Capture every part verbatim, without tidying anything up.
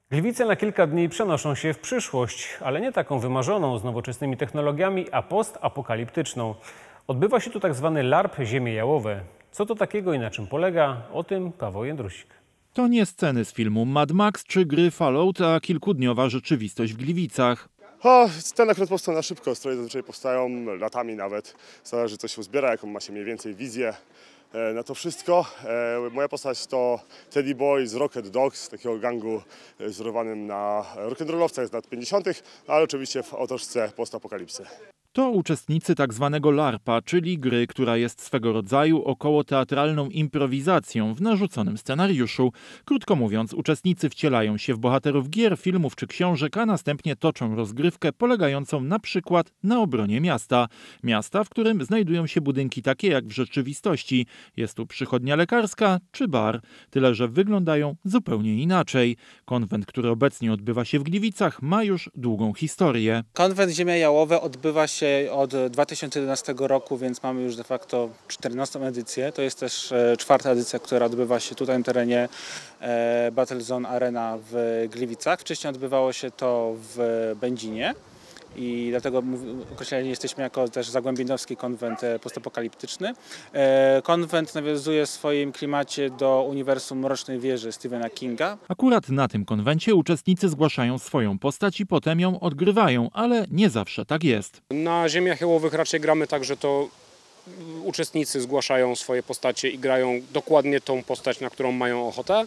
Gliwice na kilka dni przenoszą się w przyszłość, ale nie taką wymarzoną z nowoczesnymi technologiami, a postapokaliptyczną. Odbywa się tu tak zwany larp Ziemie Jałowe. Co to takiego i na czym polega? O tym Paweł Jędrusik. To nie sceny z filmu Mad Max czy gry Fallout, a kilkudniowa rzeczywistość w Gliwicach. O, sceny akurat powstają na szybko, stroje zazwyczaj powstają latami nawet. Zależy, co się uzbiera, jaką ma się mniej więcej wizję e, na to wszystko. E, moja postać to Teddy Boy z Rocket Dogs, z takiego gangu e, wzorowanym na rock'n'rollowcach z lat pięćdziesiątych, ale oczywiście w otoczce postapokalipsy. To uczestnicy tak zwanego larpa, czyli gry, która jest swego rodzaju około teatralną improwizacją w narzuconym scenariuszu. Krótko mówiąc, uczestnicy wcielają się w bohaterów gier, filmów czy książek, a następnie toczą rozgrywkę polegającą na przykład na obronie miasta. Miasta, w którym znajdują się budynki takie jak w rzeczywistości. Jest tu przychodnia lekarska czy bar, tyle że wyglądają zupełnie inaczej. Konwent, który obecnie odbywa się w Gliwicach, ma już długą historię. Konwent Ziemia Jałowe odbywa się od dwa tysiące jedenastego roku, więc mamy już de facto czternastą edycję. To jest też czwarta edycja, która odbywa się tutaj na terenie Battlezone Arena w Gliwicach. Wcześniej odbywało się to w Będzinie i dlatego określeni jesteśmy jako też zagłębienowski konwent postapokaliptyczny. Konwent nawiązuje w swoim klimacie do uniwersum Mrocznej Wieży Stephena Kinga. Akurat na tym konwencie uczestnicy zgłaszają swoją postać i potem ją odgrywają, ale nie zawsze tak jest. Na Ziemiach Jałowych raczej gramy tak, że to uczestnicy zgłaszają swoje postacie i grają dokładnie tą postać, na którą mają ochotę.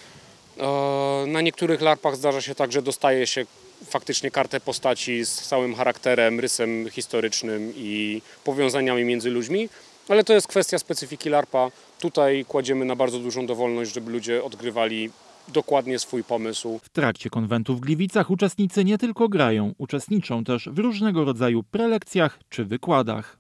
Na niektórych larpach zdarza się tak, że dostaje się faktycznie kartę postaci z całym charakterem, rysem historycznym i powiązaniami między ludźmi, ale to jest kwestia specyfiki larpa. Tutaj kładziemy na bardzo dużą dowolność, żeby ludzie odgrywali dokładnie swój pomysł. W trakcie konwentu w Gliwicach uczestnicy nie tylko grają, uczestniczą też w różnego rodzaju prelekcjach czy wykładach.